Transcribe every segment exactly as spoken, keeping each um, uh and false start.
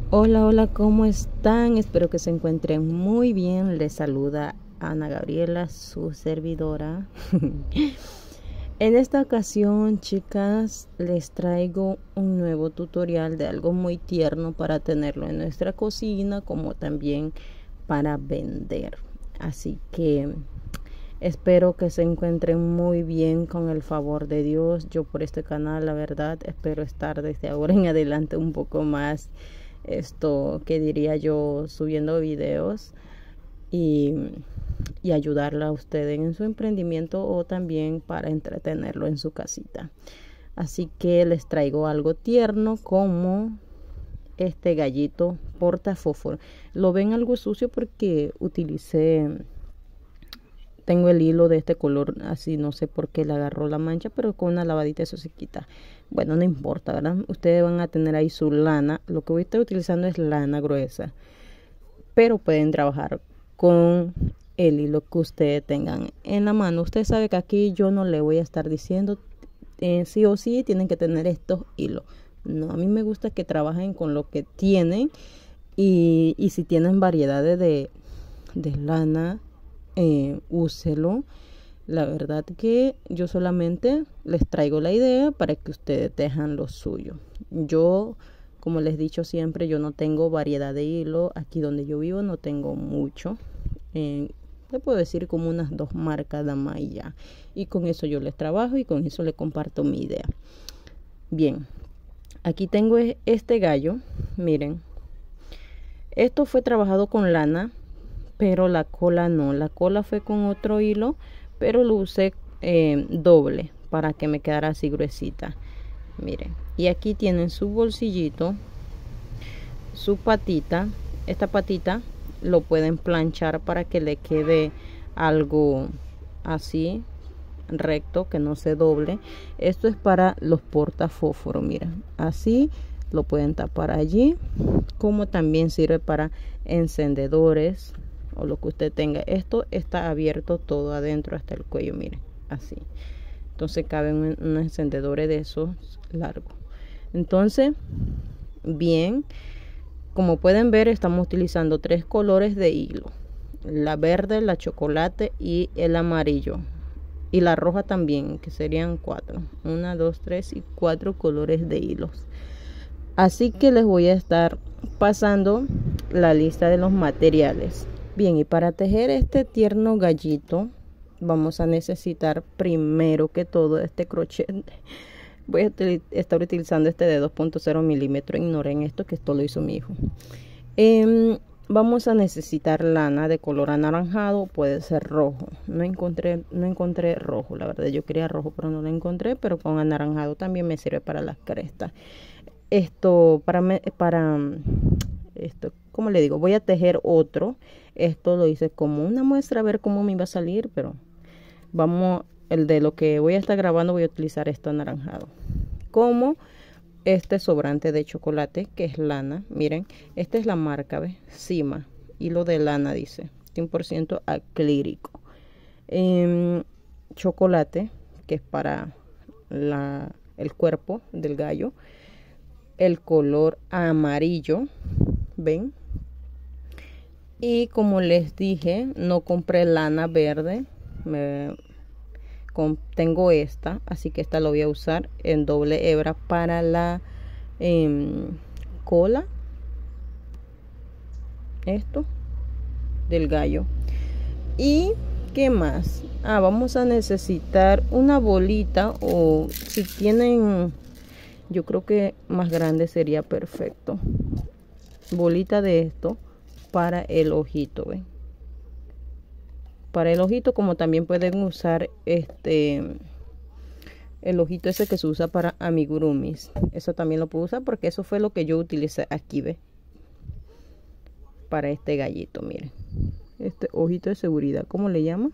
Hola, hola, ¿cómo están? Espero que se encuentren muy bien. Les saluda Ana Gabriela, su servidora. En esta ocasión, chicas, les traigo un nuevo tutorial de algo muy tierno para tenerlo en nuestra cocina, como también para vender. Así que espero que se encuentren muy bien con el favor de Dios. Yo por este canal, la verdad, espero estar desde ahora en adelante un poco más, esto que diría yo, subiendo videos y, y ayudarla a usted en su emprendimiento o también para entretenerlo en su casita. Así que les traigo algo tierno como este gallito portafósforo. Lo ven algo sucio porque utilicé, tengo el hilo de este color así, no sé por qué le agarró la mancha, pero con una lavadita eso se quita. Bueno, no importa, ¿verdad? Ustedes van a tener ahí su lana. Lo que voy a estar utilizando es lana gruesa, pero pueden trabajar con el hilo que ustedes tengan en la mano. Usted sabe que aquí yo no le voy a estar diciendo eh, sí o sí tienen que tener estos hilos. No, a mí me gusta que trabajen con lo que tienen y, y si tienen variedades de, de lana, eh, úselo. La verdad que yo solamente les traigo la idea para que ustedes dejan lo suyo. Yo, como les he dicho siempre, yo no tengo variedad de hilo. Aquí donde yo vivo no tengo mucho. Eh, le puedo decir como unas dos marcas de más y ya. Y con eso yo les trabajo y con eso les comparto mi idea. Bien, aquí tengo este gallo. Miren, esto fue trabajado con lana, pero la cola no. La cola fue con otro hilo, pero lo usé eh, doble para que me quedara así gruesita. Miren, y aquí tienen su bolsillito, su patita. Esta patita lo pueden planchar para que le quede algo así recto, que no se doble. Esto es para los portafósforos, miren, así lo pueden tapar allí, como también sirve para encendedores o lo que usted tenga. Esto está abierto todo adentro hasta el cuello, miren, así. Entonces caben un, unos encendedores de esos largos. Entonces, bien, como pueden ver, estamos utilizando tres colores de hilo: la verde, la chocolate y el amarillo, y la roja también, que serían cuatro, una, dos, tres y cuatro colores de hilos. Así que les voy a estar pasando la lista de los materiales. Bien, y para tejer este tierno gallito vamos a necesitar primero que todo este crochet. Voy a estar utilizando este de dos punto cero milímetros. Ignoren esto, que esto lo hizo mi hijo. Eh, vamos a necesitar lana de color anaranjado, puede ser rojo. No encontré, no encontré rojo, la verdad. Yo quería rojo, pero no lo encontré. Pero con anaranjado también me sirve para las crestas. Esto para para esto, como le digo, voy a tejer otro. Esto lo hice como una muestra a ver cómo me iba a salir, pero vamos, el de lo que voy a estar grabando voy a utilizar esto anaranjado. Como este sobrante de chocolate, que es lana, miren, esta es la marca, ¿ves? Cima, hilo de lana, dice cien por ciento acrílico. Eh, chocolate, que es para la, el cuerpo del gallo. El color amarillo, ven. Y como les dije, no compré lana verde, me, con, tengo esta, así que esta lo voy a usar en doble hebra para la eh, cola, esto del gallo. Y qué más, ah, vamos a necesitar una bolita, o si tienen, yo creo que más grande sería perfecto, bolita de esto para el ojito, ¿ven? Para el ojito, como también pueden usar este el ojito ese que se usa para amigurumis. Eso también lo puedo usar porque eso fue lo que yo utilicé aquí, ¿ve? Para este gallito, miren. Este ojito de seguridad, ¿cómo le llaman?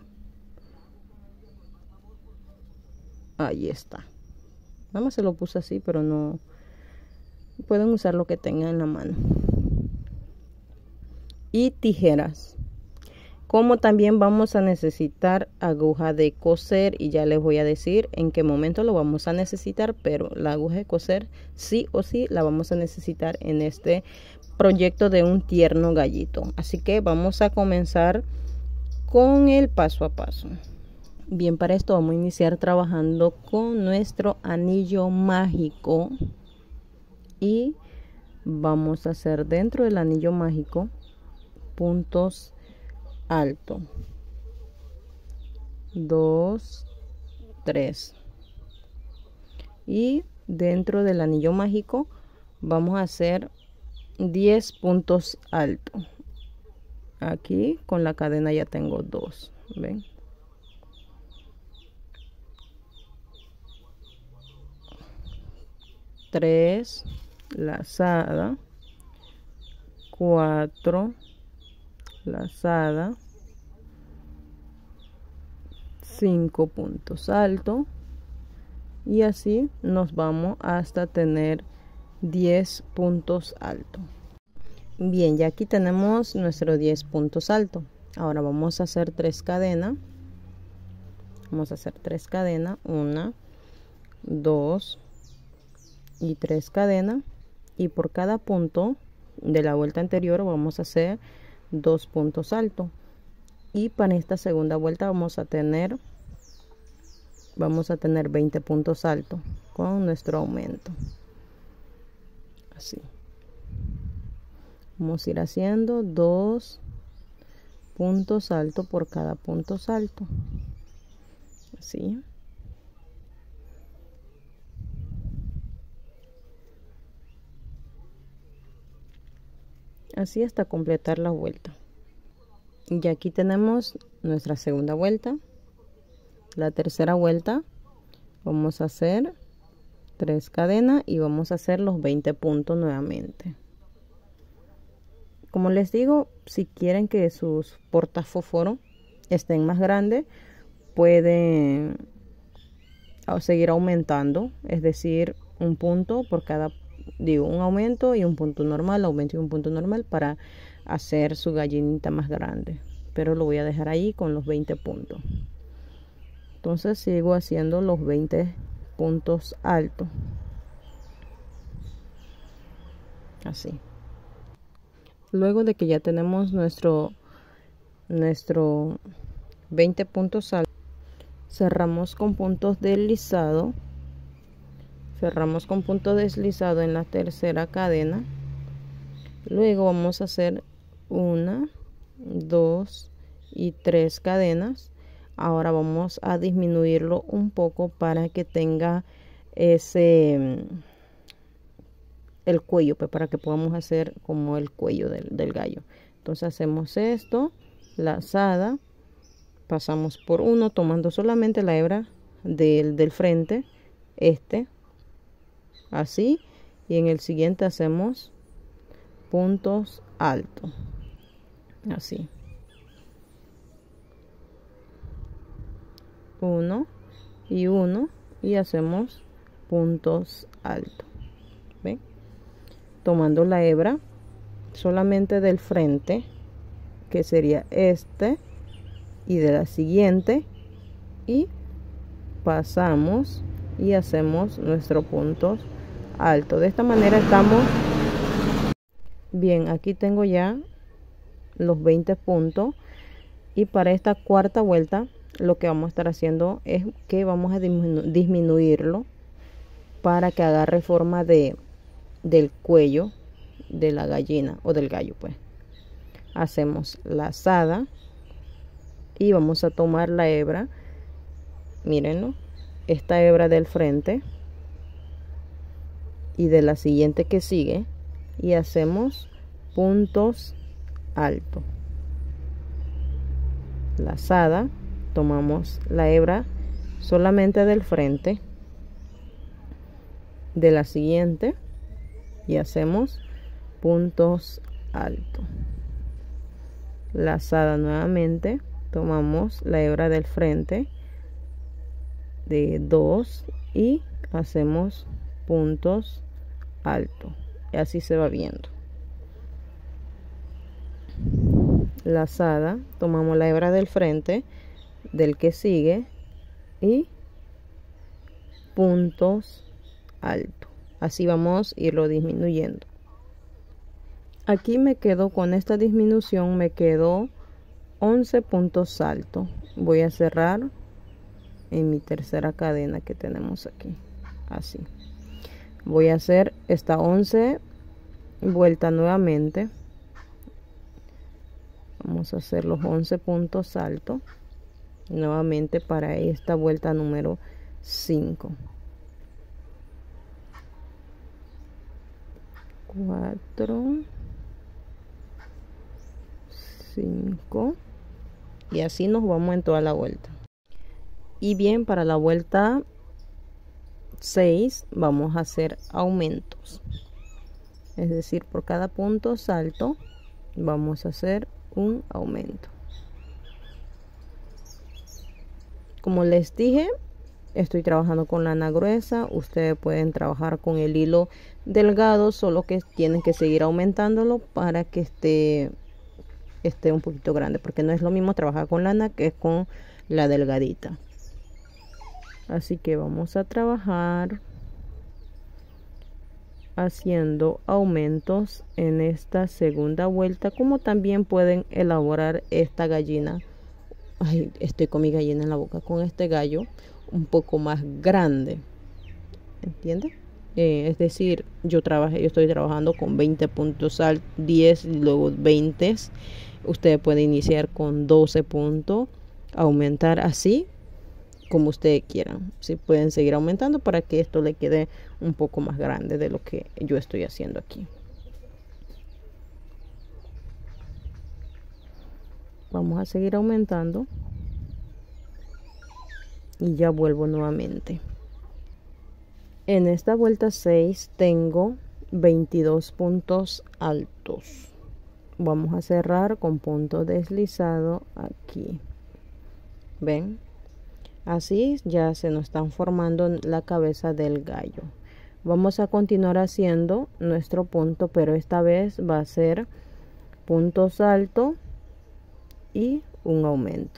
Ahí está. Nada más se lo puse así, pero no. Pueden usar lo que tengan en la mano. Y tijeras. como también vamos a necesitar aguja de coser, y ya les voy a decir en qué momento lo vamos a necesitar, pero la aguja de coser sí o sí la vamos a necesitar en este proyecto de un tierno gallito. Así que vamos a comenzar con el paso a paso. Bien, para esto vamos a iniciar trabajando con nuestro anillo mágico, y vamos a hacer dentro del anillo mágico puntos altos, dos, tres, y dentro del anillo mágico vamos a hacer diez puntos altos. Aquí con la cadena ya tengo dos, ven, tres, lazada, cuatro, lazada, cinco puntos altos, y así nos vamos hasta tener diez puntos altos. Bien, ya aquí tenemos nuestros diez puntos altos. Ahora vamos a hacer tres cadenas. Vamos a hacer tres cadenas, una, dos y tres cadenas, y por cada punto de la vuelta anterior vamos a hacer dos puntos altos, y para esta segunda vuelta vamos a tener vamos a tener veinte puntos altos con nuestro aumento. Así vamos a ir haciendo dos puntos altos por cada punto alto, así. Así hasta completar la vuelta. Y aquí tenemos nuestra segunda vuelta. La tercera vuelta vamos a hacer tres cadenas y vamos a hacer los veinte puntos nuevamente. Como les digo, si quieren que sus portafósforos estén más grandes, pueden seguir aumentando, es decir, un punto por cada, digo, un aumento y un punto normal, aumento y un punto normal, para hacer su gallinita más grande. Pero lo voy a dejar ahí con los veinte puntos. Entonces sigo haciendo los veinte puntos altos, así. Luego de que ya tenemos nuestro nuestro veinte puntos altos, cerramos con puntos deslizados. Cerramos con punto deslizado en la tercera cadena. Luego vamos a hacer una, dos y tres cadenas. Ahora vamos a disminuirlo un poco para que tenga ese el cuello, pues, para que podamos hacer como el cuello del, del gallo. Entonces hacemos esto, lazada, pasamos por uno tomando solamente la hebra del, del frente, este, así, y en el siguiente hacemos puntos altos, así, uno y uno, y hacemos puntos altos. ¿Ven? Tomando la hebra solamente del frente, que sería este, y de la siguiente, y pasamos y hacemos nuestros puntos altos. De esta manera estamos bien. Aquí tengo ya los veinte puntos, y para esta cuarta vuelta lo que vamos a estar haciendo es que vamos a disminu disminuirlo para que agarre forma de del cuello de la gallina o del gallo. Pues hacemos lazada y vamos a tomar la hebra, mírenlo, esta hebra del frente y de la siguiente que sigue, y hacemos puntos altos, lazada, tomamos la hebra solamente del frente, de la siguiente, y hacemos puntos altos, lazada nuevamente, tomamos la hebra del frente de dos y hacemos puntos altos, y así se va viendo, lazada, tomamos la hebra del frente del que sigue y puntos altos. Así vamos a irlo disminuyendo. Aquí me quedo con esta disminución, me quedó once puntos altos. Voy a cerrar en mi tercera cadena que tenemos aquí, así. Voy a hacer esta once vueltas nuevamente. Vamos a hacer los once puntos altos nuevamente para esta vuelta número cinco. cuatro, cinco, y así nos vamos en toda la vuelta. Y bien, para la vuelta seis vamos a hacer aumentos, es decir, por cada punto salto vamos a hacer un aumento. Como les dije, estoy trabajando con lana gruesa. Ustedes pueden trabajar con el hilo delgado, solo que tienen que seguir aumentándolo para que esté esté un poquito grande, porque no es lo mismo trabajar con lana que con la delgadita. Así que vamos a trabajar haciendo aumentos en esta segunda vuelta, como también pueden elaborar esta gallina. Ay, estoy con mi gallina en la boca, con este gallo un poco más grande, ¿entiende? Eh, es decir, yo trabajé, yo estoy trabajando con veinte puntos al diez y luego veinte. Ustedes pueden iniciar con doce puntos, aumentar así como ustedes quieran. Si pueden seguir aumentando para que esto le quede un poco más grande de lo que yo estoy haciendo aquí. Vamos a seguir aumentando y ya vuelvo nuevamente. En esta vuelta seis tengo veintidós puntos altos. Vamos a cerrar con punto deslizado aquí. ¿Ven? Así ya se nos están formando la cabeza del gallo. Vamos a continuar haciendo nuestro punto, pero esta vez va a ser puntos altos y un aumento.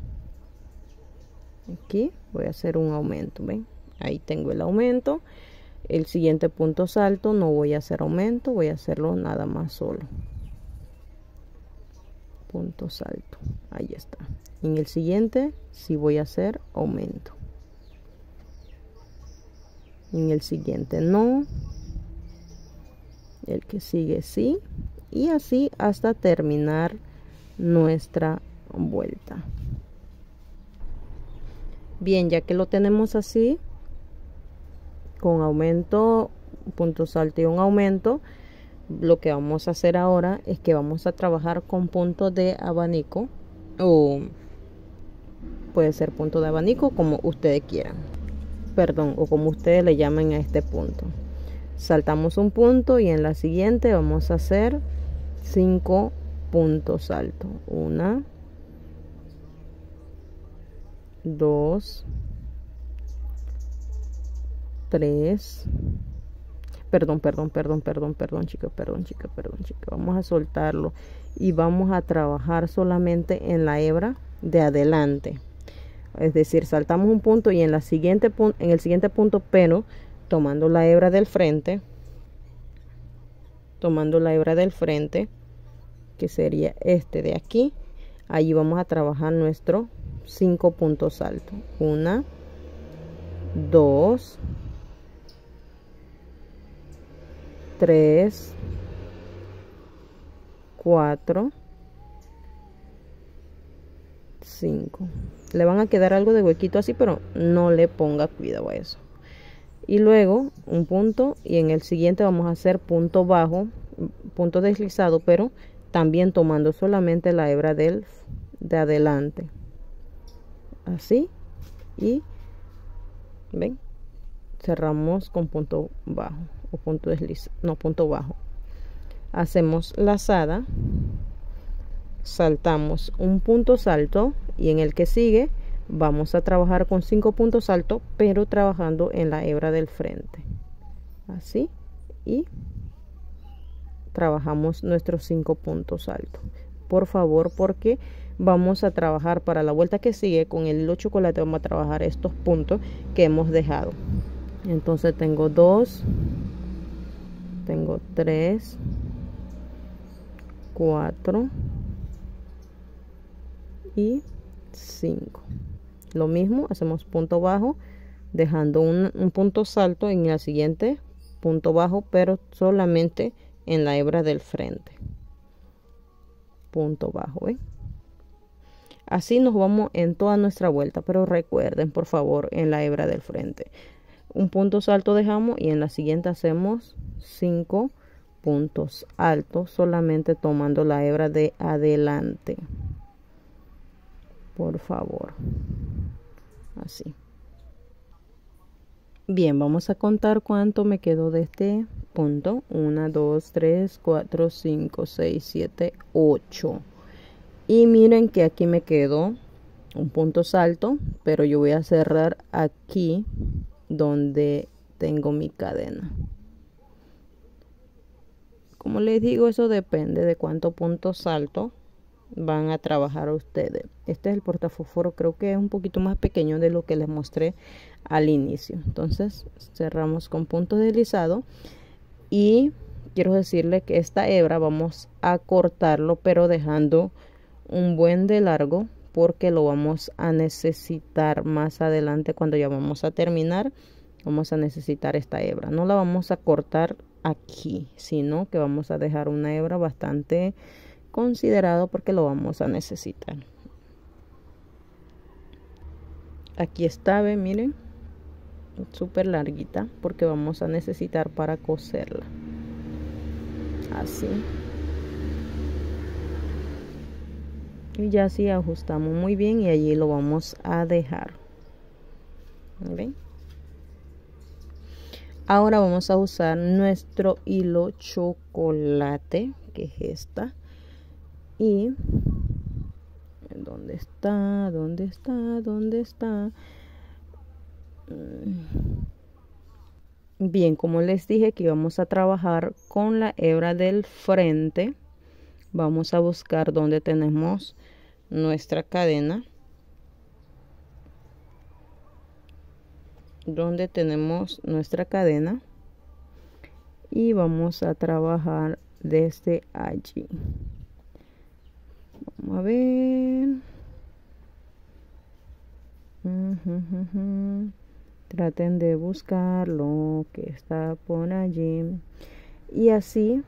Aquí voy a hacer un aumento, ¿ven? Ahí tengo el aumento. El siguiente punto salto no voy a hacer aumento, voy a hacerlo nada más solo. Punto salto, ahí está. En el siguiente sí voy a hacer aumento. En el siguiente no. El que sigue sí. Y así hasta terminar nuestra vuelta. Bien, ya que lo tenemos así, con aumento, punto salto y un aumento, lo que vamos a hacer ahora es que vamos a trabajar con punto de abanico, o puede ser punto de abanico como ustedes quieran, perdón, o como ustedes le llamen a este punto. Saltamos un punto y en la siguiente vamos a hacer cinco puntos altos. Una, dos, tres, perdón, perdón, perdón, perdón, perdón, chicos, perdón, chicos, perdón, chicos. Vamos a soltarlo y vamos a trabajar solamente en la hebra de adelante. Es decir, saltamos un punto y en la siguiente punto, en el siguiente punto, pero tomando la hebra del frente, tomando la hebra del frente, que sería este de aquí, allí vamos a trabajar nuestro cinco puntos altos. Una, dos, tres, cuatro, cinco. Le van a quedar algo de huequito así, pero no le ponga cuidado a eso. Y luego un punto y en el siguiente vamos a hacer punto bajo, punto deslizado, pero también tomando solamente la hebra del de adelante, así, y ven, cerramos con punto bajo o punto deslizado, no, punto bajo. Hacemos lazada, saltamos un punto salto y en el que sigue vamos a trabajar con cinco puntos altos, pero trabajando en la hebra del frente, así, y trabajamos nuestros cinco puntos altos. por favor, porque vamos a trabajar para la vuelta que sigue con el hilo chocolate. Vamos a trabajar estos puntos que hemos dejado. Entonces tengo dos, tengo tres, cuatro y cinco. Lo mismo, hacemos punto bajo, dejando un, un punto salto en el siguiente punto bajo, pero solamente en la hebra del frente. Punto bajo, ¿eh? Así nos vamos en toda nuestra vuelta, pero recuerden, por favor, en la hebra del frente. Un punto salto dejamos y en la siguiente hacemos cinco puntos altos, solamente tomando la hebra de adelante. Por favor. Así. Bien, vamos a contar cuánto me quedó de este punto. uno, dos, tres, cuatro, cinco, seis, siete, ocho. Y miren que aquí me quedó un punto salto, pero yo voy a cerrar aquí donde tengo mi cadena. Como les digo, eso depende de cuánto punto salto van a trabajar ustedes. Este es el portafósforo, creo que es un poquito más pequeño de lo que les mostré al inicio. Entonces cerramos con punto deslizado y quiero decirle que esta hebra vamos a cortarlo, pero dejando un buen de largo, porque lo vamos a necesitar más adelante. Cuando ya vamos a terminar, vamos a necesitar esta hebra. No la vamos a cortar aquí, sino que vamos a dejar una hebra bastante considerado, porque lo vamos a necesitar. Aquí está, ¿ve? Miren, súper larguita, porque vamos a necesitar para coserla. Así. Y ya así ajustamos muy bien y allí lo vamos a dejar. ¿Ven? Ahora vamos a usar nuestro hilo chocolate, que es esta. Y ¿dónde está? ¿Dónde está? ¿Dónde está? Bien, como les dije que vamos a trabajar con la hebra del frente, vamos a buscar donde tenemos nuestra cadena, donde tenemos nuestra cadena y vamos a trabajar desde allí. Vamos a ver. Uh-huh, uh-huh. Traten de buscar lo que está por allí. Y así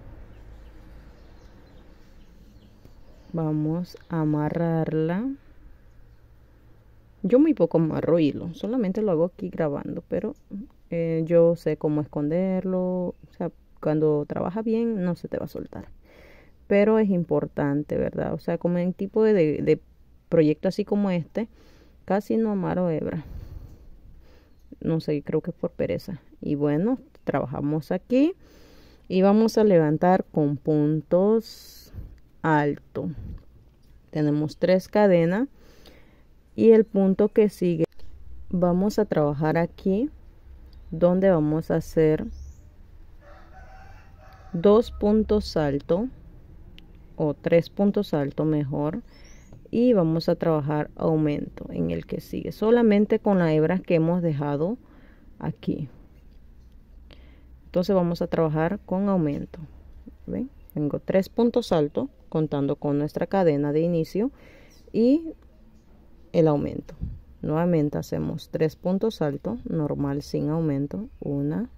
vamos a amarrarla. Yo muy poco amarro hilo, solamente lo hago aquí grabando, pero eh, yo sé cómo esconderlo. O sea, cuando trabaja bien no se te va a soltar. Pero es importante, ¿verdad? O sea, como en tipo de, de proyecto así como este, casi no amarro hebra. No sé, creo que es por pereza. Y bueno, trabajamos aquí y vamos a levantar con puntos altos. Tenemos tres cadenas y el punto que sigue vamos a trabajar aquí, donde vamos a hacer dos puntos altos o tres puntos altos mejor, y vamos a trabajar aumento en el que sigue, solamente con la hebra que hemos dejado aquí. Entonces vamos a trabajar con aumento. ¿Ven? Tengo tres puntos altos contando con nuestra cadena de inicio y el aumento. Nuevamente hacemos tres puntos altos normal sin aumento, una,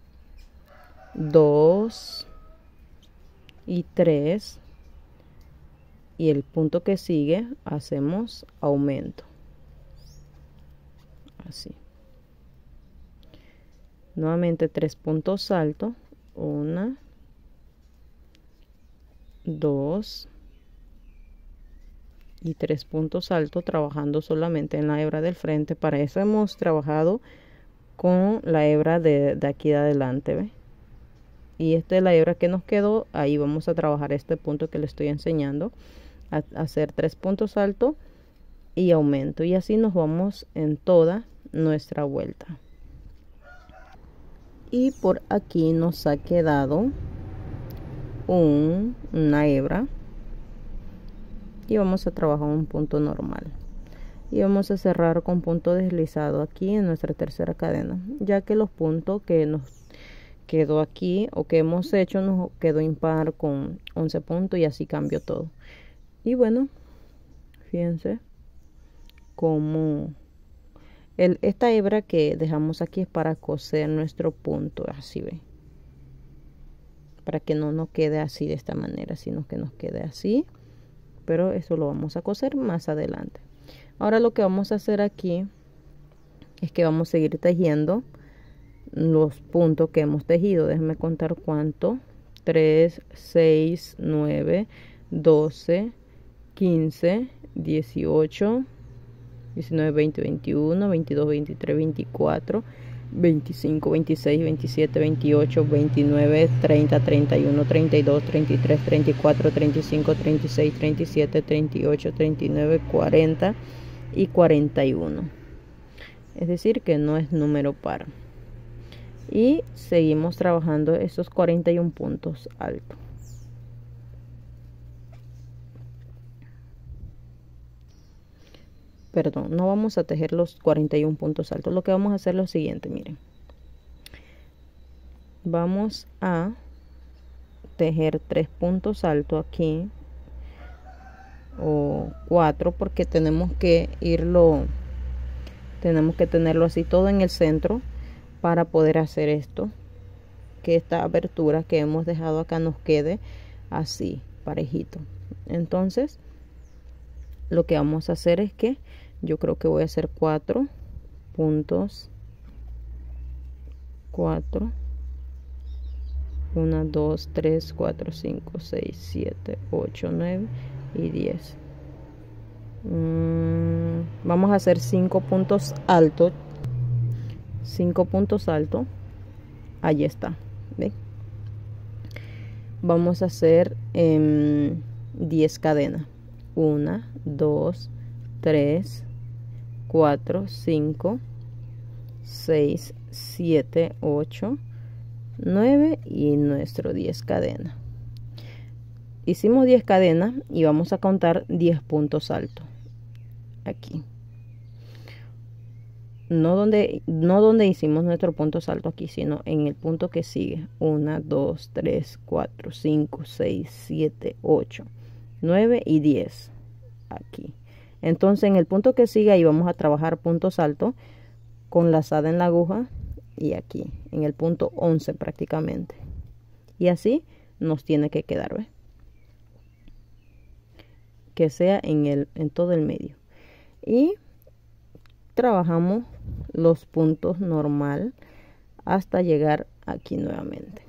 dos y tres. Y el punto que sigue hacemos aumento. Así. Nuevamente tres puntos altos. Una, dos y tres puntos altos, trabajando solamente en la hebra del frente. Para eso hemos trabajado con la hebra de, de aquí de adelante, ¿ve? Y esta es la hebra que nos quedó. Ahí vamos a trabajar este punto que le estoy enseñando. A hacer tres puntos altos y aumento, y así nos vamos en toda nuestra vuelta. Y por aquí nos ha quedado un, una hebra y vamos a trabajar un punto normal y vamos a cerrar con punto deslizado aquí en nuestra tercera cadena, ya que los puntos que nos quedó aquí o que hemos hecho nos quedó impar con once puntos y así cambió todo. Y bueno, fíjense como el, esta hebra que dejamos aquí es para coser nuestro punto, así ven, para que no nos quede así de esta manera, sino que nos quede así, pero eso lo vamos a coser más adelante. Ahora lo que vamos a hacer aquí es que vamos a seguir tejiendo los puntos que hemos tejido. Déjenme contar cuánto: tres, seis, nueve, doce, quince, dieciocho, diecinueve, veinte, veintiuno, veintidós, veintitrés, veinticuatro, veinticinco, veintiséis, veintisiete, veintiocho, veintinueve, treinta, treinta y uno, treinta y dos, treinta y tres, treinta y cuatro, treinta y cinco, treinta y seis, treinta y siete, treinta y ocho, treinta y nueve, cuarenta y cuarenta y uno. Es decir, que no es número par. Y seguimos trabajando esos cuarenta y uno puntos altos. Perdón, no vamos a tejer los cuarenta y uno puntos altos. Lo que vamos a hacer es lo siguiente, miren. Vamos a tejer tres puntos altos aquí, o cuatro, porque tenemos que irlo, tenemos que tenerlo así todo en el centro para poder hacer esto, que esta abertura que hemos dejado acá nos quede así parejito. Entonces lo que vamos a hacer es que yo creo que voy a hacer cuatro puntos, cuatro, uno, dos, tres, cuatro, cinco, seis, siete, ocho, nueve y diez. mm, vamos a hacer cinco puntos altos, cinco puntos altos. Ahí está, ¿ven? Vamos a hacer eh, diez cadenas. Una, dos, tres, cuatro, cinco, seis, siete, ocho, nueve y nuestro diez cadenas. Hicimos diez cadenas y vamos a contar diez puntos altos aquí. No donde, no donde hicimos nuestro punto alto aquí, sino en el punto que sigue. uno, dos, tres, cuatro, cinco, seis, siete, ocho, nueve y diez aquí. Entonces en el punto que sigue ahí vamos a trabajar puntos altos con lazada en la aguja y aquí en el punto once prácticamente, y así nos tiene que quedar, ¿ves? Que sea en el en todo el medio, y trabajamos los puntos normal hasta llegar aquí nuevamente.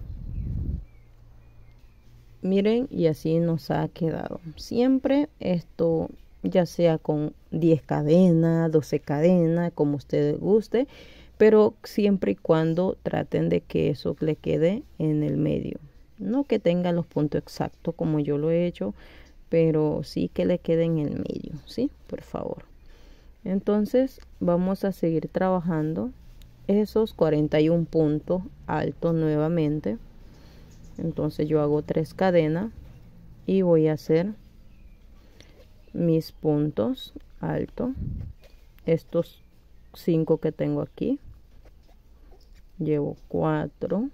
Miren, y así nos ha quedado siempre esto, ya sea con diez cadenas, doce cadenas, como ustedes guste, pero siempre y cuando traten de que eso le quede en el medio, no que tenga los puntos exactos como yo lo he hecho, pero sí que le quede en el medio, ¿sí? Por favor. Entonces vamos a seguir trabajando esos cuarenta y uno puntos altos nuevamente. Entonces yo hago tres cadenas y voy a hacer mis puntos altos, estos cinco que tengo aquí. Llevo cuatro,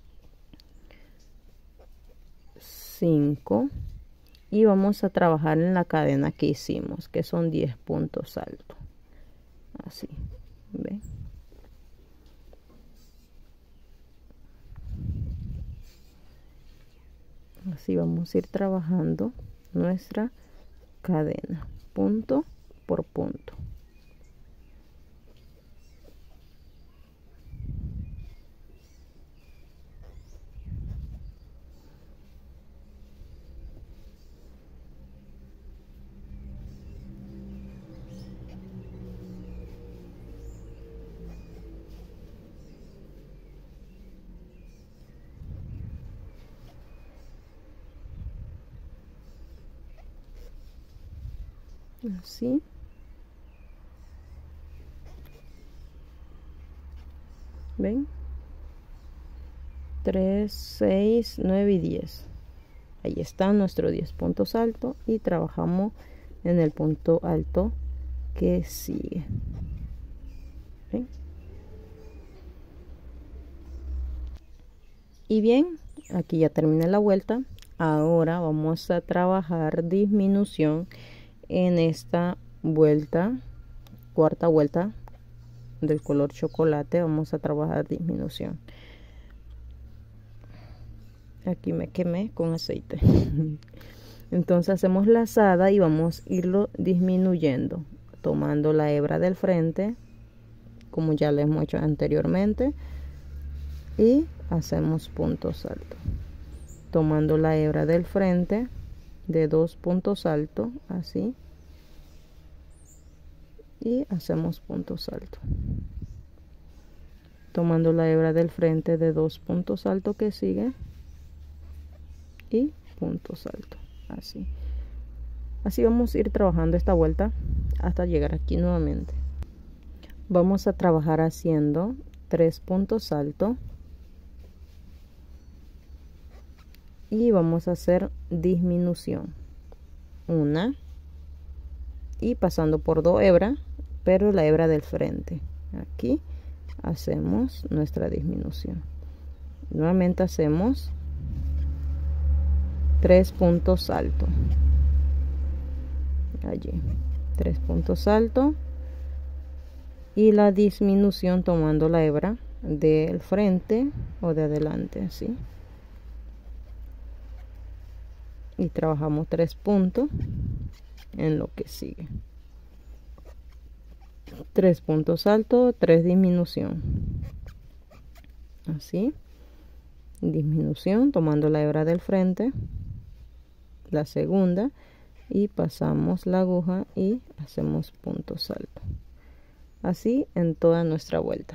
cinco y vamos a trabajar en la cadena que hicimos, que son diez puntos altos, así, ¿ven? Así vamos a ir trabajando nuestra cadena punto por punto. Así. ¿Ven? tres, seis, nueve y diez. Ahí están nuestros diez puntos altos y trabajamos en el punto alto que sigue. ¿Sí? Y bien, aquí ya terminé la vuelta. Ahora vamos a trabajar disminución en esta vuelta, cuarta vuelta del color chocolate. Vamos a trabajar disminución. Aquí me quemé con aceite. Entonces hacemos lazada y vamos a irlo disminuyendo, tomando la hebra del frente, como ya lo hemos hecho anteriormente, y hacemos puntos altos, tomando la hebra del frente de dos puntos altos, así, y hacemos puntos altos, tomando la hebra del frente de dos puntos altos que sigue, y puntos altos, así. Así vamos a ir trabajando esta vuelta hasta llegar aquí nuevamente. Vamos a trabajar haciendo tres puntos altos y vamos a hacer disminución, una, y pasando por dos hebras, pero la hebra del frente. Aquí hacemos nuestra disminución. Nuevamente hacemos tres puntos altos, allí tres puntos altos, y la disminución tomando la hebra del frente o de adelante, así, y trabajamos tres puntos en lo que sigue, tres puntos altos, tres disminución, así, disminución tomando la hebra del frente, la segunda, y pasamos la aguja y hacemos puntos altos, así en toda nuestra vuelta.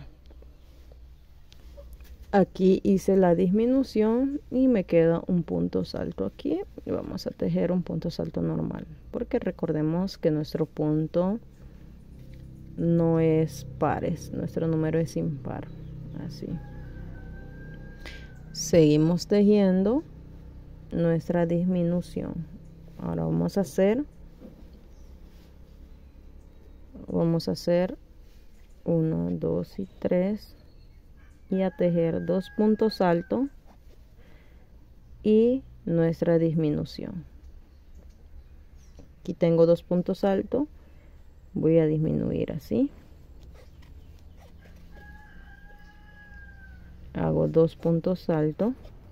Aquí hice la disminución y me queda un punto salto aquí, y vamos a tejer un punto salto normal, porque recordemos que nuestro punto no es pares, nuestro número es impar. Así seguimos tejiendo nuestra disminución. Ahora vamos a hacer vamos a hacer uno, dos y tres, y a tejer dos puntos altos y nuestra disminución. Aquí tengo dos puntos altos, voy a disminuir así, hago dos puntos altos,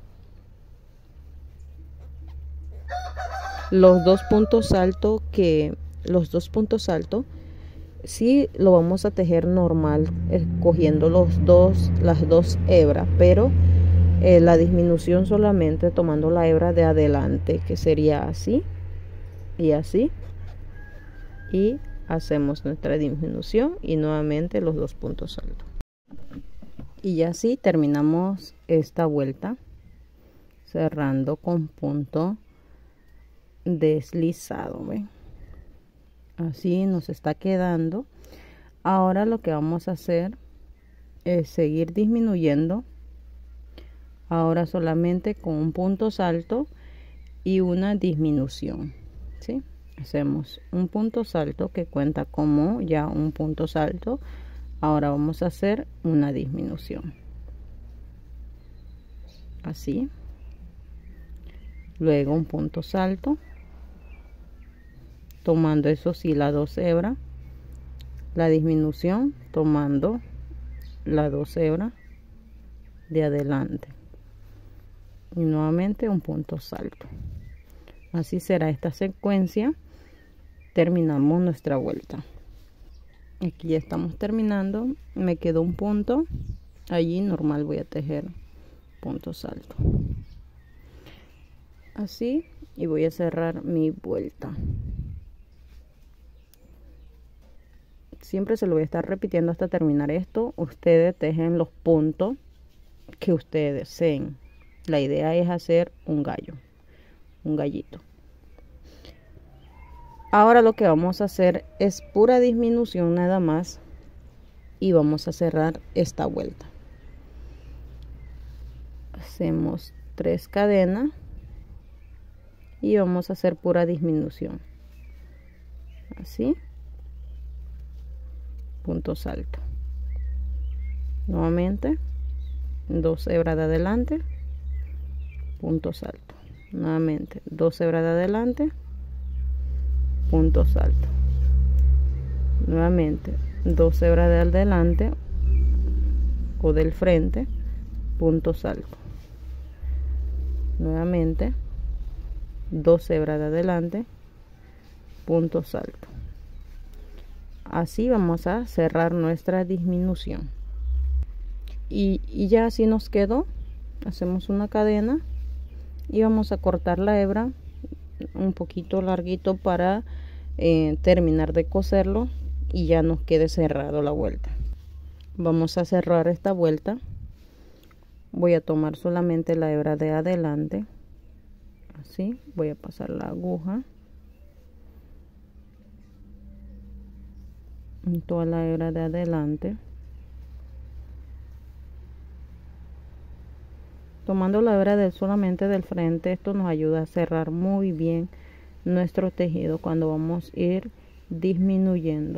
los dos puntos altos que los dos puntos altos sí lo vamos a tejer normal, escogiendo los dos las dos hebras, pero eh, la disminución solamente tomando la hebra de adelante, que sería así y así, y hacemos nuestra disminución y nuevamente los dos puntos altos, y así terminamos esta vuelta cerrando con punto deslizado. ¿Ven? Así nos está quedando. Ahora lo que vamos a hacer es seguir disminuyendo, ahora solamente con un punto salto y una disminución, ¿sí? Hacemos un punto salto que cuenta como ya un punto salto. Ahora vamos a hacer una disminución, así, luego un punto salto, tomando eso sí las dos hebras, la disminución tomando las dos hebras de adelante, y nuevamente un punto salto. Así será esta secuencia. Terminamos nuestra vuelta. Aquí ya estamos terminando, me quedó un punto allí normal, voy a tejer punto salto así, y voy a cerrar mi vuelta. Siempre se lo voy a estar repitiendo hasta terminar esto. Ustedes tejen los puntos que ustedes deseen. La idea es hacer un gallo, un gallito. Ahora lo que vamos a hacer es pura disminución nada más, y vamos a cerrar esta vuelta. Hacemos tres cadenas y vamos a hacer pura disminución. así, punto salto. Nuevamente dos hebras de adelante, punto salto. Nuevamente dos hebras de adelante, punto salto. Nuevamente dos hebras de adelante o del frente, punto salto. Nuevamente dos hebras de adelante, punto salto. Así vamos a cerrar nuestra disminución. Y, y ya así nos quedó. Hacemos una cadena y vamos a cortar la hebra un poquito larguito para eh, terminar de coserlo y ya nos quede cerrado la vuelta. Vamos a cerrar esta vuelta. Voy a tomar solamente la hebra de adelante, así. Voy a pasar la aguja en toda la hebra de adelante, tomando la hebra de solamente del frente. Esto nos ayuda a cerrar muy bien nuestro tejido cuando vamos a ir disminuyendo,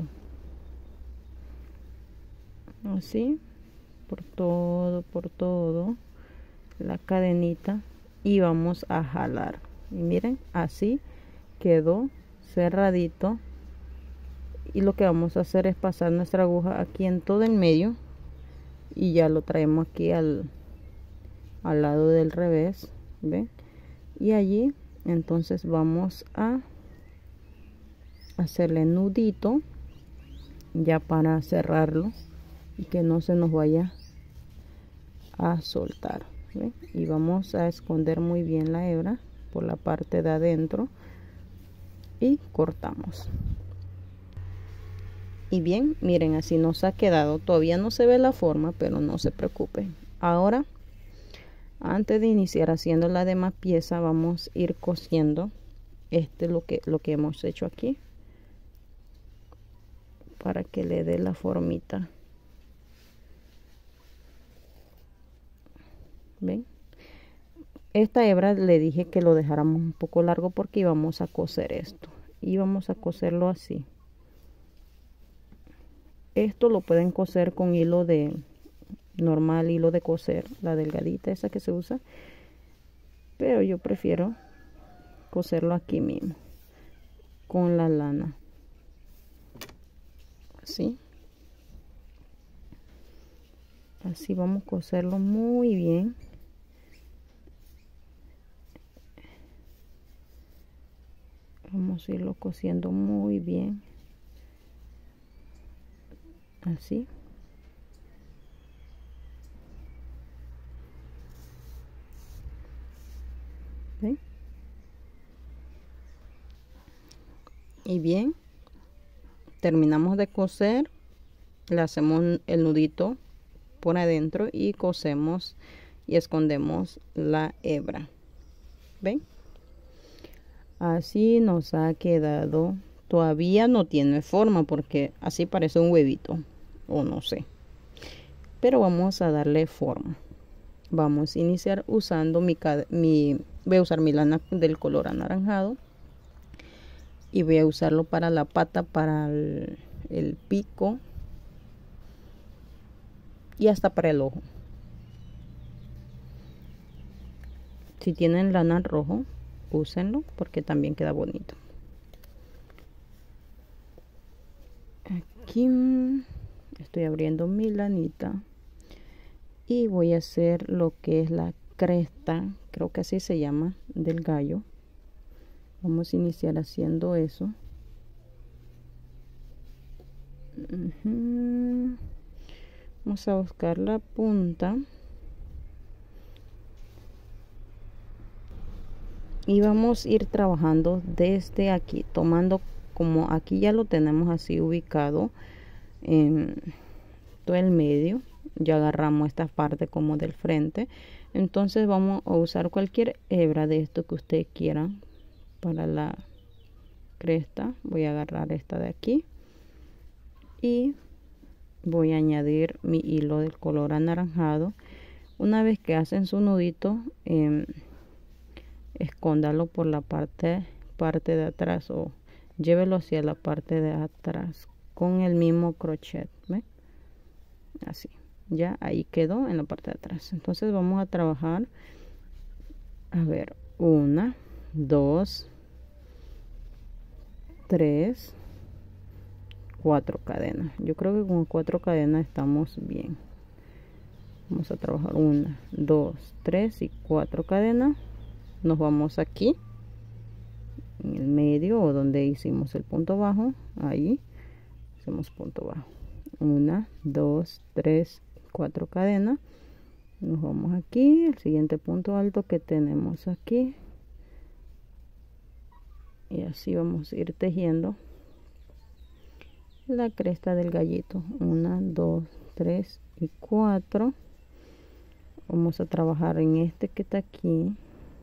así por todo por todo la cadenita, y vamos a jalar. Y miren, así quedó cerradito. Y lo que vamos a hacer es pasar nuestra aguja aquí en todo el medio y ya lo traemos aquí al, al lado del revés, ¿ven? Y allí entonces vamos a hacerle nudito ya para cerrarlo y que no se nos vaya a soltar, ¿ven? Y vamos a esconder muy bien la hebra por la parte de adentro y cortamos. Y bien, miren, así nos ha quedado. Todavía no se ve la forma, pero no se preocupen. Ahora, antes de iniciar haciendo la demás pieza, vamos a ir cosiendo este lo que lo que hemos hecho aquí para que le dé la formita. ¿Ven? Esta hebra le dije que lo dejáramos un poco largo porque íbamos a coser esto y vamos a coserlo así. Esto lo pueden coser con hilo de normal, hilo de coser, la delgadita esa que se usa, pero yo prefiero coserlo aquí mismo con la lana, así. Así vamos a coserlo muy bien. Vamos a irlo cosiendo muy bien, así. ¿Ven? Y bien, terminamos de coser, le hacemos el nudito por adentro y cosemos y escondemos la hebra. ¿Ven? Así nos ha quedado. Todavía no tiene forma porque así parece un huevito o no sé, pero vamos a darle forma. Vamos a iniciar usando mi, mi voy a usar mi lana del color anaranjado y voy a usarlo para la pata, para el, el pico y hasta para el ojo. Si tienen lana rojo, úsenlo porque también queda bonito. Aquí estoy abriendo mi lanita y voy a hacer lo que es la cresta, creo que así se llama, del gallo. Vamos a iniciar haciendo eso. Uh-huh. Vamos a buscar la punta y vamos a ir trabajando desde aquí, tomando como aquí ya lo tenemos así ubicado en todo el medio. Ya agarramos esta parte como del frente, entonces vamos a usar cualquier hebra de esto que ustedes quieran para la cresta. Voy a agarrar esta de aquí y voy a añadir mi hilo del color anaranjado. Una vez que hacen su nudito, eh, escóndalo por la parte parte de atrás o llévelo hacia la parte de atrás con el mismo crochet, ¿ve? Así, ya ahí quedó en la parte de atrás. Entonces vamos a trabajar, a ver, una, dos, tres, cuatro cadenas. Yo creo que con cuatro cadenas estamos bien. Vamos a trabajar una, dos, tres y cuatro cadenas. Nos vamos aquí en el medio o donde hicimos el punto bajo, ahí hacemos punto bajo, una, dos, tres, cuatro cadenas. Nos vamos aquí, el siguiente punto alto que tenemos aquí, y así vamos a ir tejiendo la cresta del gallito. Una, dos, tres y cuatro. Vamos a trabajar en este que está aquí,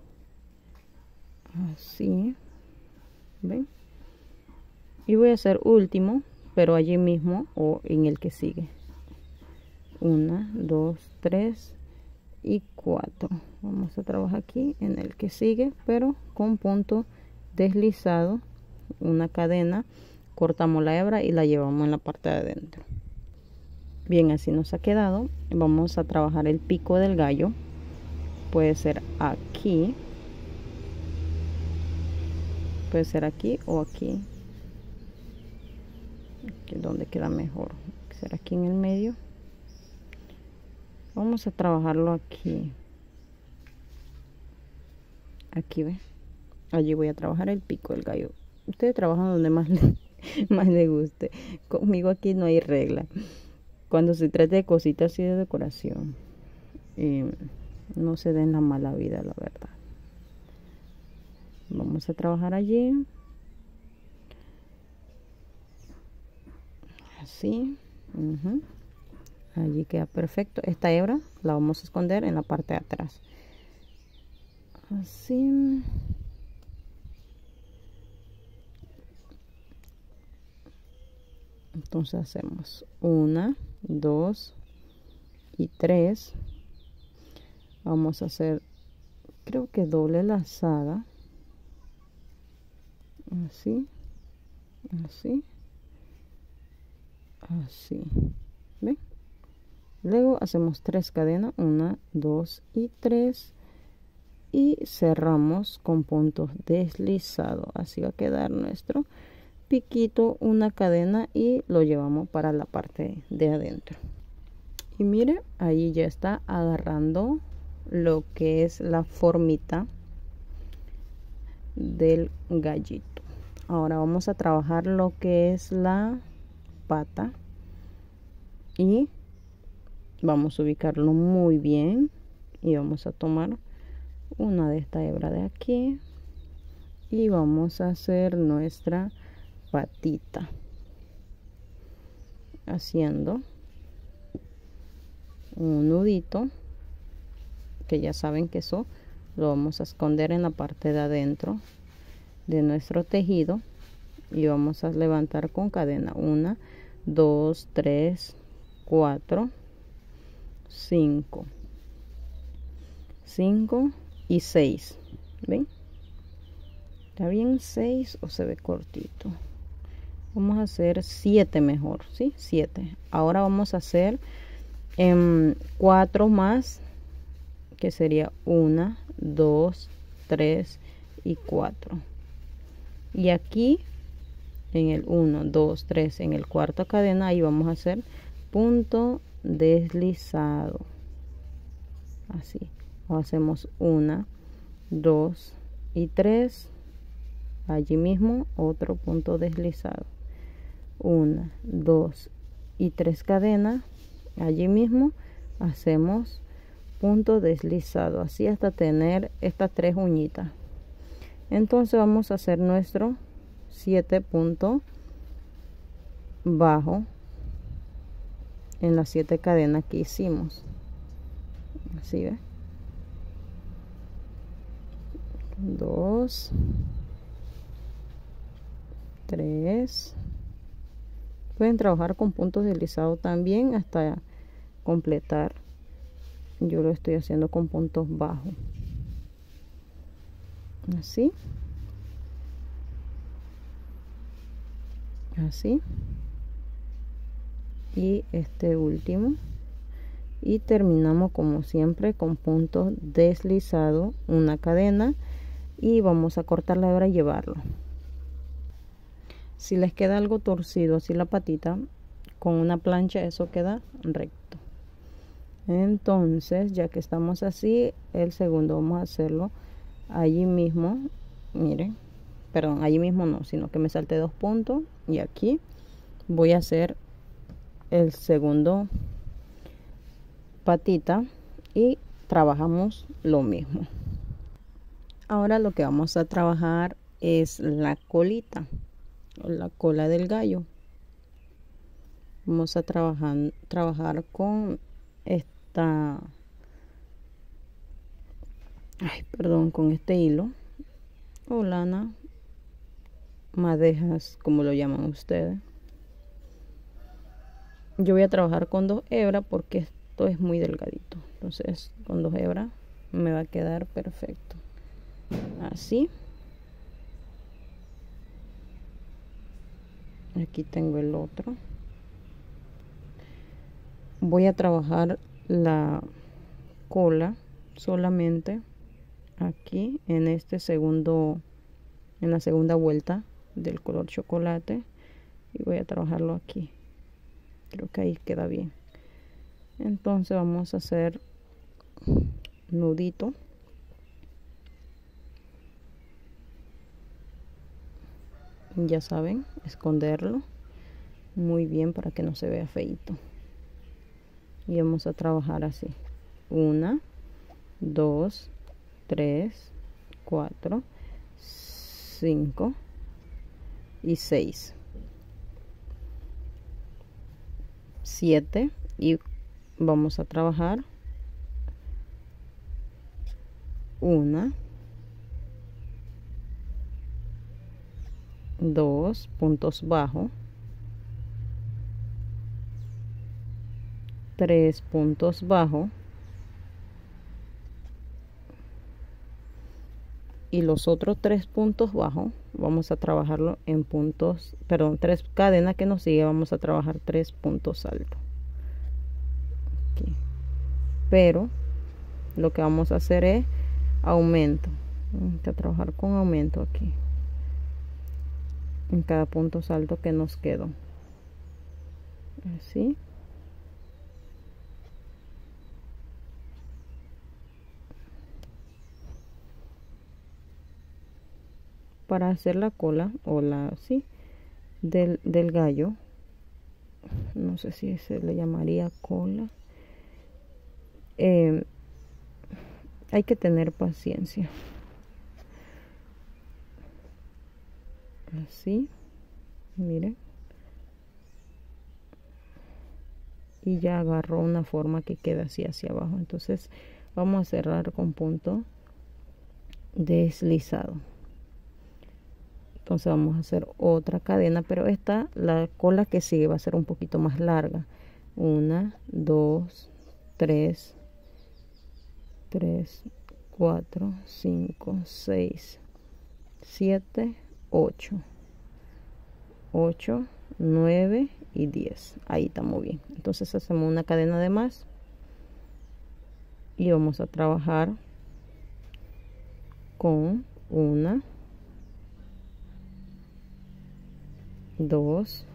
así, ven, y voy a hacer último pero allí mismo o en el que sigue. Una, dos, tres y cuatro. Vamos a trabajar aquí en el que sigue pero con punto deslizado, una cadena, cortamos la hebra y la llevamos en la parte de adentro. Bien, así nos ha quedado. Vamos a trabajar el pico del gallo, puede ser aquí, puede ser aquí o aquí, aquí donde queda mejor, será aquí en el medio. Vamos a trabajarlo aquí, aquí ve, allí voy a trabajar el pico del gallo. Ustedes trabajan donde más le, más les guste. Conmigo aquí no hay regla cuando se trata de cositas así de decoración. Eh, no se den la mala vida, la verdad. Vamos a trabajar allí, así. Uh-huh. Allí queda perfecto. Esta hebra la vamos a esconder en la parte de atrás, así. Entonces hacemos una, dos y tres. Vamos a hacer, creo que doble lazada, así, así, así, ¿ven? Luego hacemos tres cadenas, una, dos y tres, y cerramos con puntos deslizados. Así va a quedar nuestro piquito, una cadena, y lo llevamos para la parte de adentro. Y mire, ahí ya está agarrando lo que es la formita del gallito. Ahora vamos a trabajar lo que es la pata y vamos a ubicarlo muy bien, y vamos a tomar una de esta hebra de aquí y vamos a hacer nuestra patita, haciendo un nudito que ya saben que eso lo vamos a esconder en la parte de adentro de nuestro tejido, y vamos a levantar con cadena una, dos, tres, cuatro, cinco, cinco y seis. ¿Ven? ¿Está bien seis o se ve cortito? Vamos a hacer siete mejor, ¿sí? siete. Ahora vamos a hacer eh, cuatro más, que sería una, dos, tres y cuatro. Y aquí en el uno, dos, tres, en el cuarto cadena, ahí vamos a hacer punto deslizado, así. O hacemos una, dos y tres, allí mismo otro punto deslizado, una, dos y tres cadenas, allí mismo hacemos punto deslizado, así hasta tener estas tres uñitas. Entonces vamos a hacer nuestro siete puntos bajo en las siete cadenas que hicimos, así ve, dos, tres. Pueden trabajar con puntos deslizados también hasta completar. Yo lo estoy haciendo con puntos bajos, así. así, y este último, y terminamos como siempre con puntos deslizados, una cadena, y vamos a cortar la hebra y llevarlo. Si les queda algo torcido así la patita, con una plancha eso queda recto. Entonces, ya que estamos así, el segundo vamos a hacerlo allí mismo. Miren, perdón, allí mismo no, sino que me salté dos puntos, y aquí voy a hacer el segundo patita y trabajamos lo mismo. Ahora lo que vamos a trabajar es la colita, o la cola del gallo. Vamos a trabajar, trabajar con esta, ay, perdón, con este hilo o lana, madejas, como lo llaman ustedes. Yo voy a trabajar con dos hebras porque esto es muy delgadito, entonces con dos hebras me va a quedar perfecto. Así. Aquí tengo el otro. Voy a trabajar la cola solamente aquí en este segundo, en la segunda vuelta del color chocolate, y voy a trabajarlo aquí. Creo que ahí queda bien. Entonces vamos a hacer nudito. Ya saben, esconderlo muy bien para que no se vea feito. Y vamos a trabajar así: una, dos, tres, cuatro, cinco y seis, siete, y vamos a trabajar una, dos puntos bajos, tres puntos bajos, y los otros tres puntos bajos vamos a trabajarlo en puntos, perdón, tres cadenas que nos sigue, vamos a trabajar tres puntos altos aquí. Pero lo que vamos a hacer es aumento. Vamos a trabajar con aumento aquí en cada punto alto que nos quedó, así. Para hacer la cola o la sí del, del gallo, no sé si se le llamaría cola, eh, hay que tener paciencia. Así, miren, y ya agarró una forma que queda así hacia abajo. Entonces vamos a cerrar con punto deslizado. Entonces vamos a hacer otra cadena, pero esta, la cola que sigue va a ser un poquito más larga. Una, dos, tres, tres, cuatro, cinco, seis, siete, ocho, ocho, nueve y diez. Ahí estamos bien. Entonces hacemos una cadena de más y vamos a trabajar con una, dos,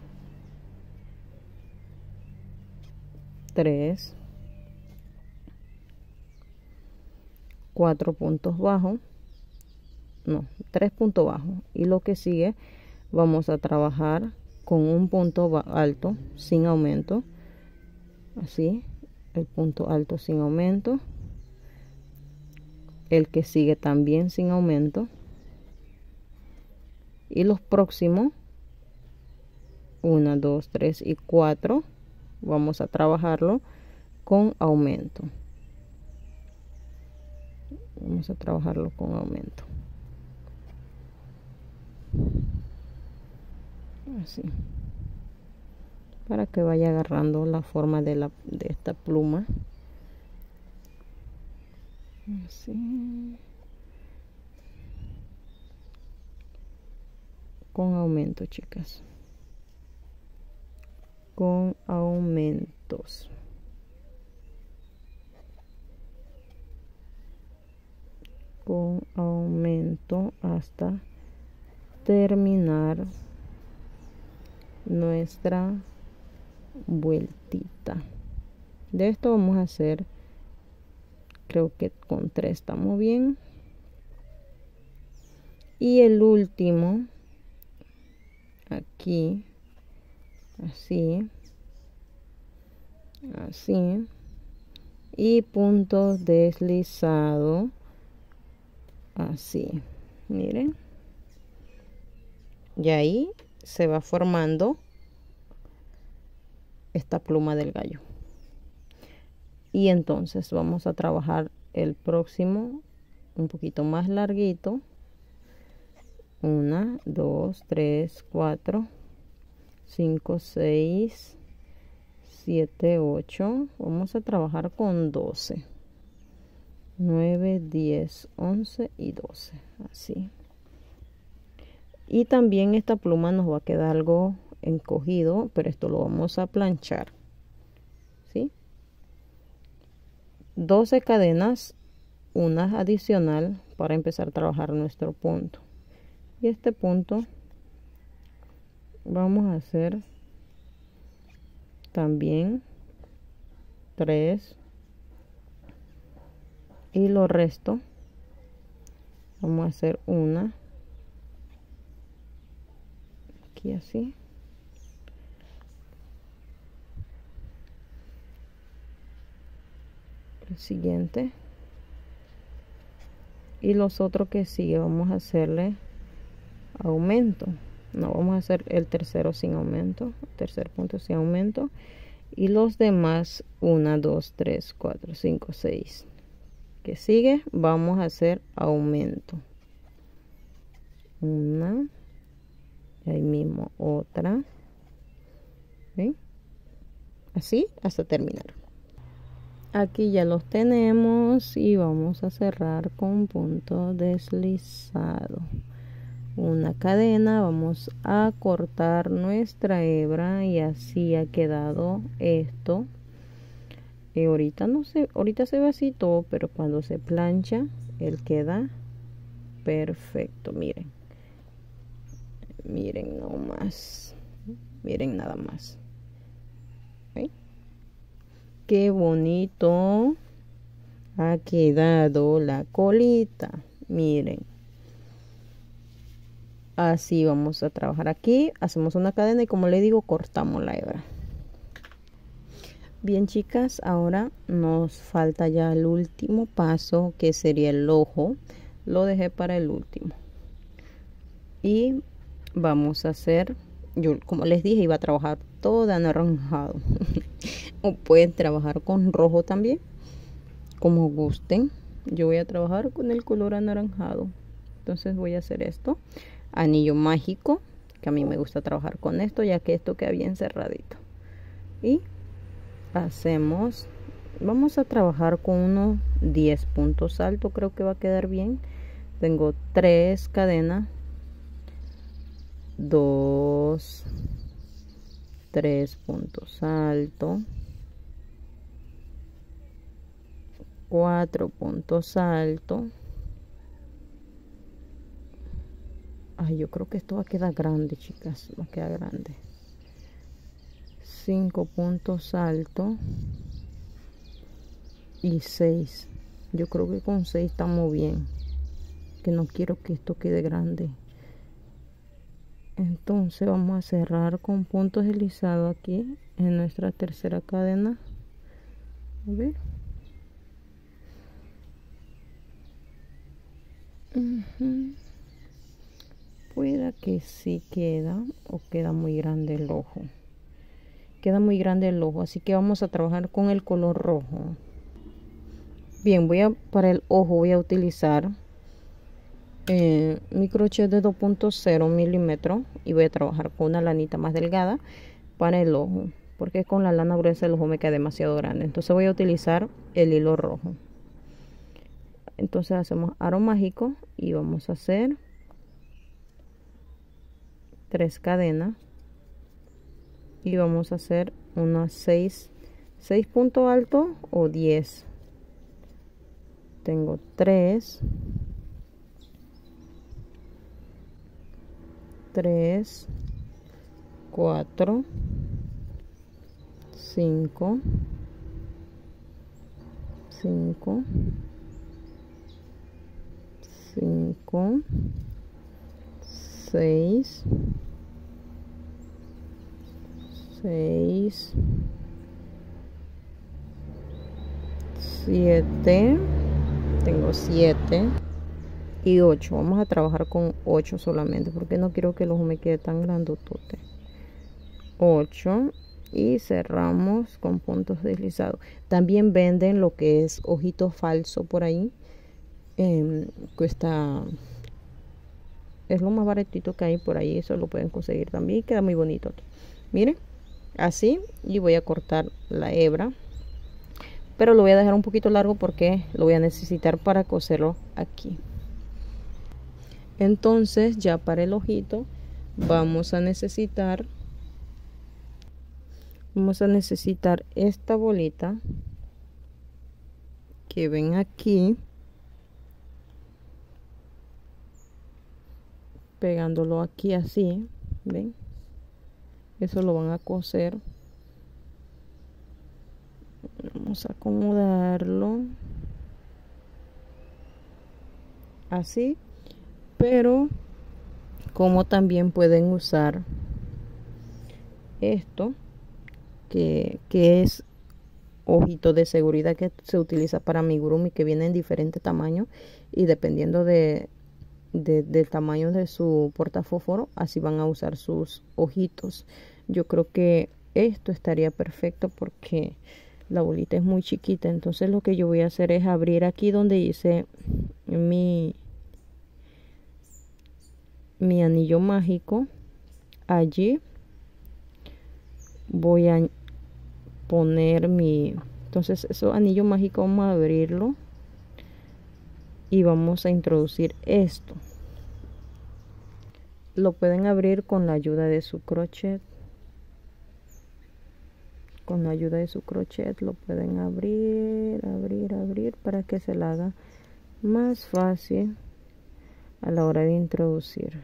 tres, cuatro puntos bajos, no, tres puntos bajos, y lo que sigue vamos a trabajar con un punto alto sin aumento, así, el punto alto sin aumento, el que sigue también sin aumento, y los próximos uno, dos, tres y cuatro vamos a trabajarlo con aumento. Vamos a trabajarlo con aumento, así, para que vaya agarrando la forma de la de esta pluma, así, con aumento, chicas. con aumentos. Con aumento hasta terminar nuestra vueltita. De esto vamos a hacer, creo que con tres estamos bien. Y el último, aquí, así, así, y punto deslizado, así, miren. Y ahí se va formando esta pluma del gallo. Y entonces vamos a trabajar el próximo un poquito más larguito. Una, dos, tres, cuatro, cinco, seis, siete, ocho. Vamos a trabajar con doce. nueve, diez, once y doce. Así. Y también esta pluma nos va a quedar algo encogido, pero esto lo vamos a planchar. ¿Sí? doce cadenas, una adicional para empezar a trabajar nuestro punto. Y este punto vamos a hacer también tres, y lo resto vamos a hacer una aquí así, el siguiente, y los otros que sigue vamos a hacerle aumento. No, vamos a hacer el tercero sin aumento, el tercer punto sin aumento, y los demás uno, dos, tres, cuatro, cinco, seis que sigue vamos a hacer aumento. Una, y ahí mismo otra, ¿sí? Así hasta terminar. Aquí ya los tenemos y vamos a cerrar con punto deslizado. Una cadena, vamos a cortar nuestra hebra y así ha quedado esto. Y ahorita no se, ahorita se ve así todo, pero cuando se plancha, él queda perfecto. Miren, miren nomás, miren nada más. ¿Sí? Qué bonito ha quedado la colita, miren. Así vamos a trabajar aquí, hacemos una cadena y como le digo, cortamos la hebra. Bien chicas, ahora nos falta ya el último paso, que sería el ojo. Lo dejé para el último. Y vamos a hacer, yo como les dije, iba a trabajar todo anaranjado. O pueden trabajar con rojo también, como gusten. Yo voy a trabajar con el color anaranjado. Entonces voy a hacer esto. Anillo mágico, que a mí me gusta trabajar con esto, ya que esto queda bien cerradito. Y hacemos, vamos a trabajar con unos diez puntos altos, creo que va a quedar bien. Tengo tres cadenas, dos, tres puntos altos, cuatro puntos altos. Ay, yo creo que esto va a quedar grande, chicas, va a quedar grande. cinco puntos altos y seis. Yo creo que con seis estamos bien, que no quiero que esto quede grande. Entonces vamos a cerrar con puntos deslizados aquí en nuestra tercera cadena. A ver. Uh-huh. Pueda que sí queda, o queda muy grande el ojo. Queda muy grande el ojo, así que vamos a trabajar con el color rojo. Bien, voy a, para el ojo voy a utilizar eh, mi crochet de dos punto cero milímetros y voy a trabajar con una lanita más delgada para el ojo, porque con la lana gruesa el ojo me queda demasiado grande. Entonces voy a utilizar el hilo rojo. Entonces hacemos aro mágico y vamos a hacer tres cadenas, y vamos a hacer unas seis seis puntos altos o diez. Tengo tres, tres, cuatro, cinco, cinco, cinco, seis, seis, siete, tengo siete y ocho. Vamos a trabajar con ocho solamente porque no quiero que el ojo me quede tan grandotote. ocho y cerramos con puntos deslizados. También venden lo que es ojito falso por ahí. Eh, cuesta, es lo más baratito que hay por ahí. Eso lo pueden conseguir también y queda muy bonito. Miren, así. Y voy a cortar la hebra, pero lo voy a dejar un poquito largo porque lo voy a necesitar para coserlo aquí. Entonces ya para el ojito vamos a necesitar vamos a necesitar esta bolita que ven aquí, pegándolo aquí así, ven, eso lo van a coser. Vamos a acomodarlo así, pero como también pueden usar esto que, que es ojito de seguridad, que se utiliza para amigurumi, que viene en diferentes tamaños y dependiendo de, de del tamaño de su portafósforo, así van a usar sus ojitos. Yo creo que esto estaría perfecto porque la bolita es muy chiquita. Entonces lo que yo voy a hacer es abrir aquí donde hice mi mi anillo mágico. Allí voy a poner mi, entonces eso anillo mágico vamos a abrirlo y vamos a introducir esto. Lo pueden abrir con la ayuda de su crochet. Con la ayuda de su crochet lo pueden abrir, abrir, abrir para que se le haga más fácil a la hora de introducir.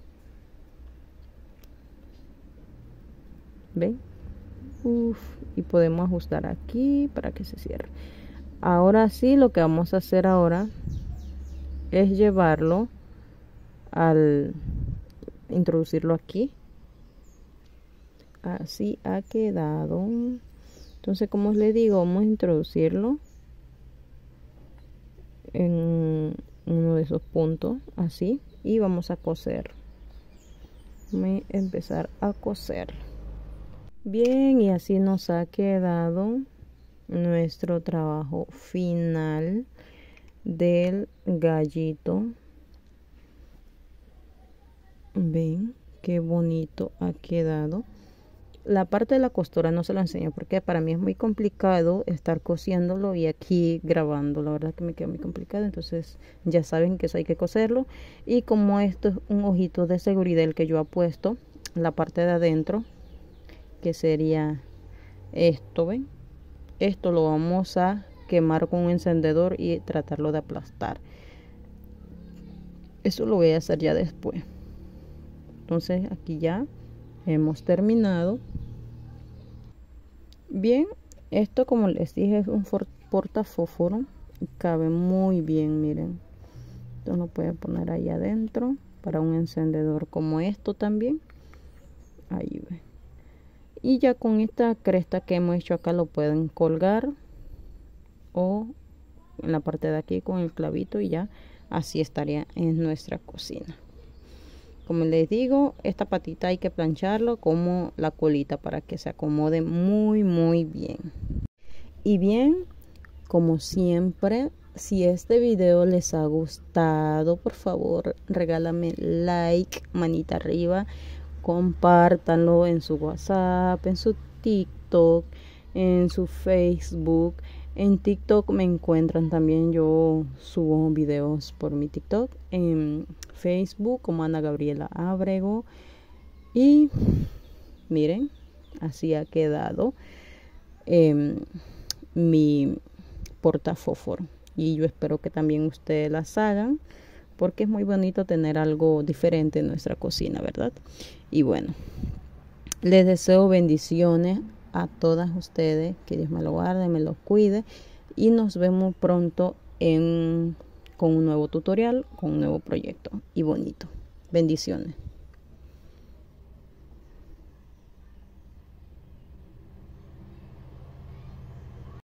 ¿Ven? Uf, y podemos ajustar aquí para que se cierre. Ahora sí, lo que vamos a hacer ahora es llevarlo al introducirlo aquí. Así ha quedado. Entonces, como les digo, vamos a introducirlo en uno de esos puntos así y vamos a coser. Voy a empezar a coser. Bien, y así nos ha quedado nuestro trabajo final del gallito. Ven qué bonito ha quedado. La parte de la costura no se la enseño porque para mí es muy complicado estar cosiéndolo y aquí grabando. La verdad que me queda muy complicado. Entonces ya saben que eso hay que coserlo. Y como esto es un ojito de seguridad el que yo he puesto, la parte de adentro, que sería esto, ven, esto lo vamos a quemar con un encendedor y tratarlo de aplastar. Eso lo voy a hacer ya después. Entonces aquí ya hemos terminado. Bien, esto como les dije es un portafósforo, cabe muy bien, miren. Esto lo puede poner ahí adentro para un encendedor como esto también. Ahí ve. Y ya con esta cresta que hemos hecho acá lo pueden colgar o en la parte de aquí con el clavito y ya así estaría en nuestra cocina. Como les digo, esta patita hay que plancharlo como la colita para que se acomode muy muy bien. Y bien, como siempre, si este video les ha gustado, por favor regálame like, manita arriba. Compártanlo en su WhatsApp, en su TikTok, en su Facebook. En TikTok me encuentran también, yo subo videos por mi TikTok. En Facebook como Ana Gabriela Abrego. Y miren, así ha quedado eh, mi portafósforo. Y yo espero que también ustedes las hagan, porque es muy bonito tener algo diferente en nuestra cocina, ¿verdad? Y bueno, les deseo bendiciones a todas ustedes, que Dios me lo guarde, me lo cuide, y nos vemos pronto en, con un nuevo tutorial, con un nuevo proyecto y bonito. Bendiciones.